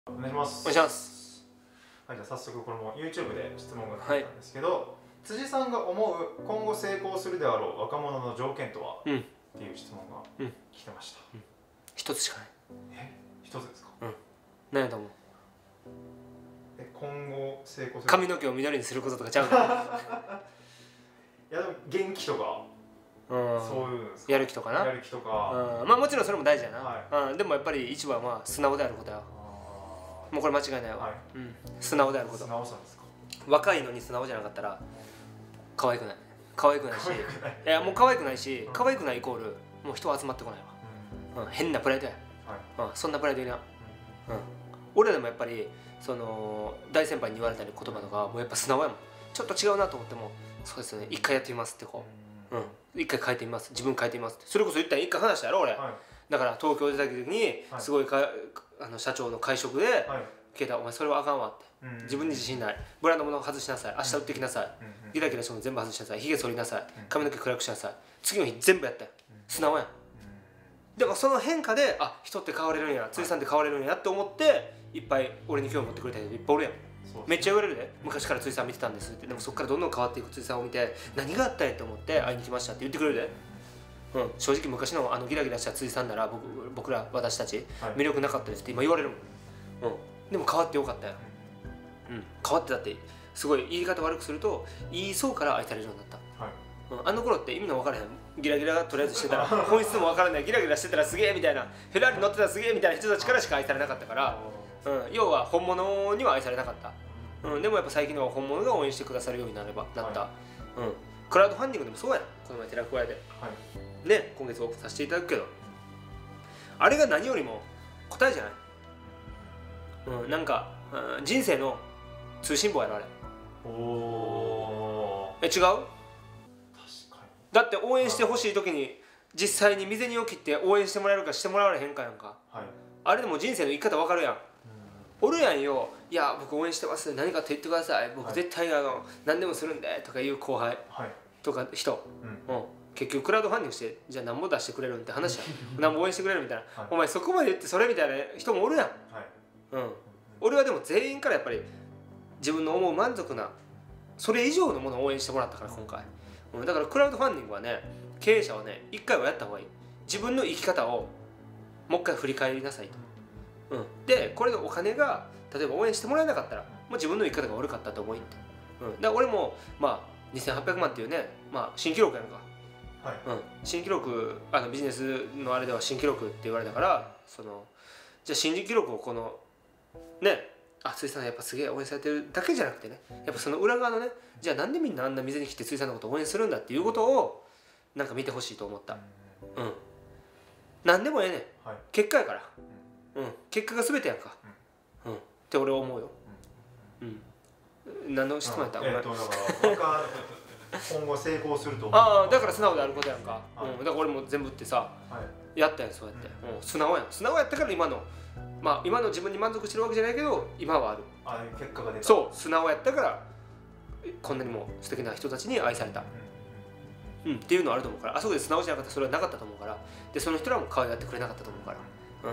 お願いします。 お願いします。 はい、じゃあ早速これも YouTube で質問が来たんですけど、辻さんが思う今後成功するであろう若者の条件とは、っていう質問が来てました。 一つしかない。 一つですか？ 何やと思う？ 今後成功する。 髪の毛を緑にすることとかちゃうの？ いやでも元気とか、そういうんですか？ やる気とかな。 やる気とか。 まあもちろんそれも大事やな。でもやっぱり一番はまあ素直であることや。もうこれ間違いないわ。素直であること。 素直さですか？ 若いのに素直じゃなかったら可愛くない。可愛くないし、いやもう可愛くないし、可愛くないイコールもう人は集まってこないわ。変なプライドや。そんなプライドいらん。俺らでもやっぱりその大先輩に言われたり言葉とかもうやっぱ素直やもん。ちょっと違うなと思っても、そうですよね、一回やってみますってこう、一回変えてみます、自分変えてみますって、それこそ言ったら一回話したやろ俺。だから東京出た時にすごい社長の会食で聞いた、お前それはあかんわって、自分に自信ない、ブランド物を外しなさい、明日売ってきなさい、ギラギラしたの全部外しなさい、ひげ剃りなさい、髪の毛暗くしなさい、次の日全部やったよ。素直やん。でもその変化で、あ、人って変われるんや、辻さんって変われるんやって思っていっぱい俺に興味持ってくれた人いっぱいおるやん。めっちゃ言われるで、昔から辻さん見てたんですって。でもそこからどんどん変わっていく辻さんを見て、何があったんやと思って会いに来ましたって言ってくれるで。正直昔のギラギラした辻さんなら僕ら私たち魅力なかったですって今言われるもん。でも変わってよかったよ。変わってたってすごい言い方悪くすると言いそうから愛されるようになった。あの頃って意味の分からへん、ギラギラとりあえずしてたら本質も分からない、ギラギラしてたらすげえみたいな、フェラーリ乗ってたらすげえみたいな人たちからしか愛されなかったから、要は本物には愛されなかった。でもやっぱ最近のは本物が応援してくださるようになった。クラウドファンディングでもそうやん。この前寺子屋でね、今月オープンさせていただくけど、あれが何よりも答えじゃない。なんか人生の通信簿やろあれ。違う？だって応援してほしい時に実際に身銭を切って応援してもらえるかしてもらわれへんかやんか。あれでも人生の生き方分かるやん。おるやんよ、いや僕応援してます何かって言ってください、僕絶対何でもするんでとかいう後輩とか人、結局クラウドファンディングしてじゃあ何も出してくれるんって話やん。何も応援してくれるみたいな、お前そこまで言ってそれみたいな人もおるやん。俺はでも全員からやっぱり自分の思う満足なそれ以上のものを応援してもらったから今回。だからクラウドファンディングはね、経営者はね、一回はやった方がいい。自分の生き方をもう一回振り返りなさいと。でこれでお金が例えば応援してもらえなかったらもう自分の生き方が悪かったと思いって。だから俺もまあ2800万っていうね、新記録やんか。新記録ビジネスのあれでは新記録って言われたから、じゃあ新記録をこのね、辻さんやっぱすげえ応援されてるだけじゃなくてね、やっぱその裏側のね、じゃあなんでみんなあんな水に来て辻さんのことを応援するんだっていうことをなんか見てほしいと思った。なんでもええねん、結果やから。結果が全てやんか。って俺は思うよ。何の質問やった？ だから今後成功すると思う。 だから素直であることやんか。だから俺も全部ってさやったやん、そうやって。素直やん。素直やったから今の今の自分に満足してるわけじゃないけど今はある。 結果が出た。 そう、素直やったからこんなにも素敵な人たちに愛されたっていうのはあると思うから、あそこで素直じゃなかったらそれはなかったと思うから。でその人らも可愛がってくれなかったと思うから、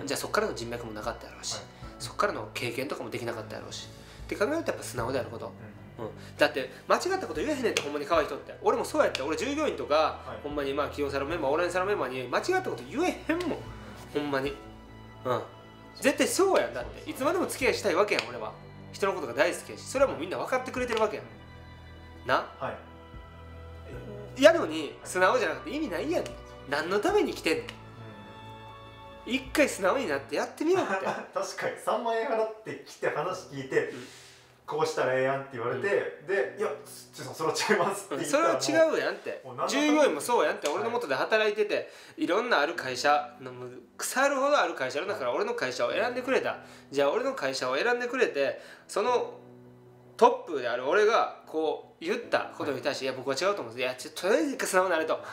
じゃあそっからの人脈もなかったやろうし、そっからの経験とかもできなかったやろうしって考えるとやっぱ素直であること。だって間違ったこと言えへんねんって、ほんまに可愛い人って。俺もそうやって、俺従業員とかほんまに企業サロンメンバー、オンラインサロンメンバーに間違ったこと言えへんもん、ほんまに。絶対そうやん。だっていつまでも付き合いしたいわけやん俺は。人のことが大好きやし、それはもうみんな分かってくれてるわけやんな。やのに素直じゃなくて意味ないやん。何のために来てんの。一回素直になってやってみろって。 確かに3万円払って来て話聞いて、こうしたらええやんって言われて、でいやそれは違いますって言ったら、 それは違うやんって。従業員もそうやんって。俺の元で働いてていろんなある会社の腐るほどある会社あるんだから、俺の会社を選んでくれた。じゃあ俺の会社を選んでくれて、そのトップである俺がこう言ったことに対して、いや僕は違うと思うんです。いやとりあえず一回素直になれと。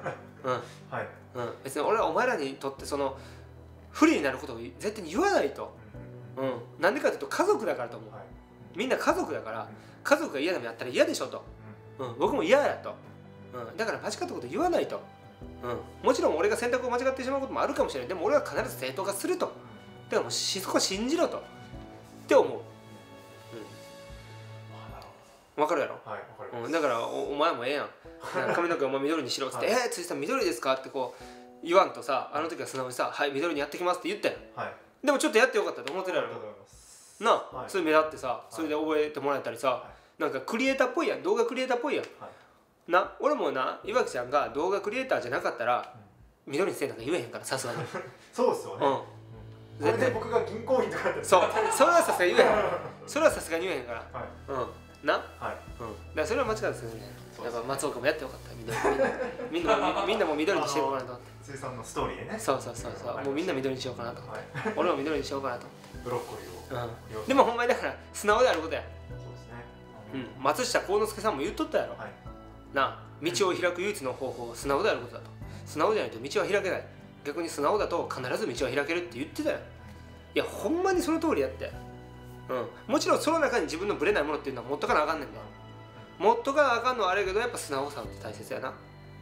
別に俺はお前らにとってその不利になることを絶対に言わないと。なんでかというと家族だからと思う。みんな家族だから、家族が嫌でもやったら嫌でしょと。僕も嫌やと。だから間違ったこと言わないと。もちろん俺が選択を間違ってしまうこともあるかもしれない。でも俺は必ず正当化すると。だからもうそこは信じろと。 って思う。わかるやろ。 はい、わかる。 だからお前もええやん。髪の毛お前緑にしろっつって「辻さん緑ですか?」ってこう言わんとさ、あの時は素直にさ「はい緑にやってきます」って言ったやん。でもちょっとやってよかったと思ってるやろな。それ目立ってさ、それで覚えてもらえたりさ、なんかクリエイターっぽいやん。動画クリエイターっぽいやんな。俺もな、岩木ちゃんが動画クリエイターじゃなかったら緑にせえなんか言えへんから、さすがに。 そうっすよね。絶対僕が銀行員とかやったら、 そう、それはさすがに言えへん。それはさすがに言えへんから。な、だからそれは間違いですよね。やっぱ松岡もやってよかった。みんなも緑にしようかなと思って。 辻さんのストーリーでね。 そうもうみんな緑にしようかなと思って。俺も緑にしようかなと思って。 ブロッコリーを。 でもほんまにだから素直であることや。 そうですね。 松下幸之助さんも言っとったやろ。な、道を開く唯一の方法は素直であることだと。素直じゃないと道は開けない。逆に素直だと必ず道は開けるって言ってたよ。いやほんまにその通りやって。もちろんその中に自分のブレないものっていうのは持っとかなあかんねんだよ。持っとかなあかんのはあれやけど、やっぱ素直さって大切やな。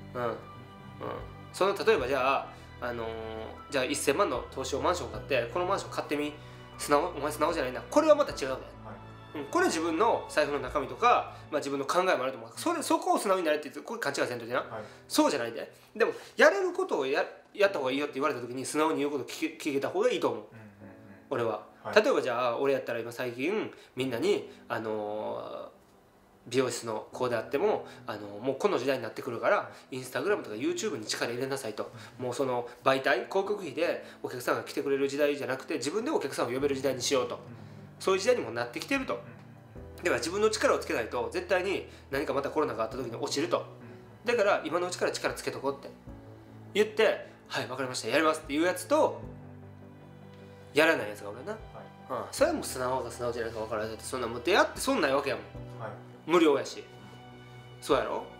その例えばじゃあじゃあ1000万の投資をマンション買って、このマンション買ってみ、お前素直じゃないな、これはまた違うね。これは自分の財布の中身とか、自分の考えもあると思う。そこを素直になれって言って、これ勘違いせんといてな。そうじゃないで。でもやれることをやった方がいいよって言われた時に素直に言うこと聞けた方がいいと思う、俺は。例えばじゃあ俺やったら今最近みんなに美容室の子であってももうこの時代になってくるからインスタグラムとか YouTube に力入れなさいと。もうその媒体広告費でお客さんが来てくれる時代じゃなくて、自分でお客さんを呼べる時代にしようと。そういう時代にもなってきてると。だから自分の力をつけないと絶対に何かまたコロナがあった時に落ちると。だから今のうちから力つけとこうって言って「はい分かりましたやります」っていうやつと、やらないやつが俺な。それはもう素直か素直じゃないか分からないって、そんなもう出会ってそんないわけやもん。無料やし。そうやろ。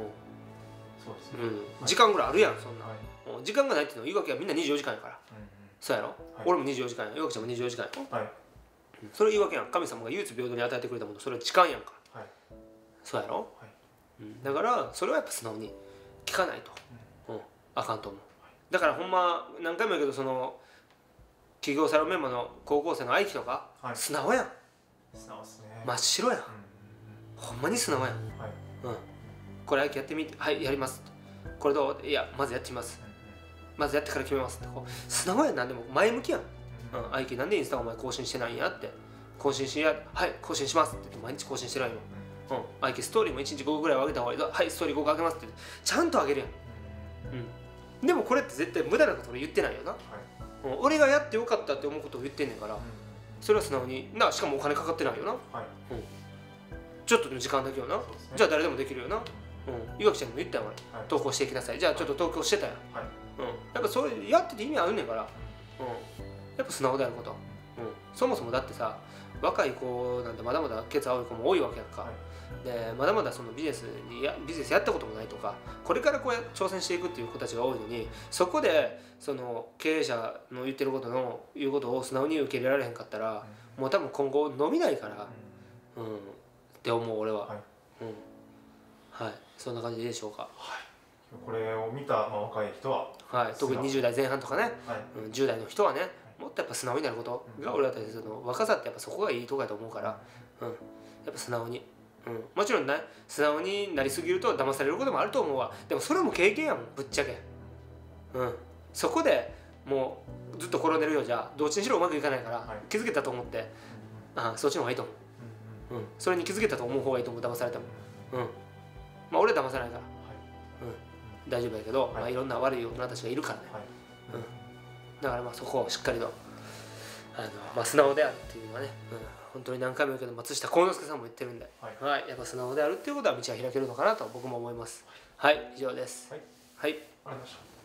時間ぐらいあるやんそんな。時間がないっていうのは言うわけはみんな24時間やから。そうやろ。俺も24時間や、岩木ちゃんも24時間やろ。それ言うわけやん。神様が唯一平等に与えてくれたもの、それは時間やんか。そうやろ。だからそれはやっぱ素直に聞かないとあかんと思う。だからほんま何回も言うけど、その企業サロンメンバーの高校生の愛希とか素直やん。 素直っすね。 真っ白やん。ほんまに素直やん。これ愛希やってみて、はいやります。これどう？いやまずやってみます。まずやってから決めますって。素直やん。なんでも前向きやん。愛希なんでインスタお前更新してないんやって。更新しや、はい更新しますって言って毎日更新してないの。愛希ストーリーも1日5個ぐらい上げた方がいい。はいストーリー5個上げますってちゃんと上げるやん。でもこれって絶対無駄なこと俺言ってないよな。俺がやってよかったって思うことを言ってんねんから、それは素直にな。しかもお金かかってないよな。ちょっとの時間だけよな。じゃあ誰でもできるよな。岩木ちゃんにも言ったよ俺。投稿してきなさい。じゃあちょっと投稿してたやん。やっぱそれやってて意味あるねんから。やっぱ素直であること。そもそもだってさ、若い子なんてまだまだケツ青い子も多いわけやんか。でまだまだそのビジネスやったこともないとか、これからこう挑戦していくっていう子たちが多いのに、そこでその経営者の言ってることを素直に受け入れられへんかったら、もう多分今後伸びないから、って思う俺は。はい、そんな感じでしょうか。 これを見た若い人は、 特に20代前半とかね、10代の人はね、もっとやっぱ素直になることが俺は大切。若さってやっぱそこがいいとこやと思うから、やっぱ素直に。もちろんね、素直になりすぎると騙されることもあると思うわ。でもそれも経験やもん、ぶっちゃけ。そこでもうずっと転んでるようじゃどっちにしろうまくいかないから、気づけたと思って、そっちの方がいいと思う。それに気づけたと思う方がいいと思う、騙されても。俺は騙さないから、大丈夫やけど、いろんな悪い大人たちがいるからね。だからそこをしっかりと素直であるっていうのはね、本当に何回も言うけど松下幸之助さんも言ってるんで、やっぱ素直であるっていうことは道は開けるのかなと僕も思います。はい、以上です。 はい、ありがとうございました。